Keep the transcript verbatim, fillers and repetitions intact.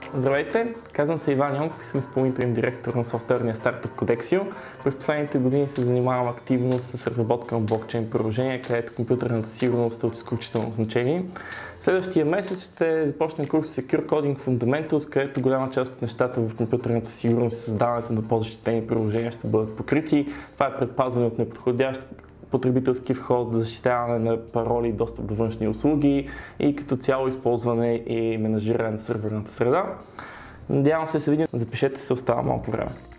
Здравейте, казвам се Иван Йонков и съм изпълнителен директор на софтуерния стартъп Codexio. През последните години се занимавам активно с разработка на блокчейн приложения, където компютърната сигурност е от изключително значение. Следващия месец ще започнем курс Secure Coding Fundamentals, където голяма част от нещата в компютърната сигурност и създаването на по-защитени приложения ще бъдат покрити. Това е предпазване от неподходящ потребителски вход, защитаване на пароли и достъп до външни услуги и като цяло използване и менажиране на сървърната среда. Надявам се да се видим. Запишете се, остава малко време.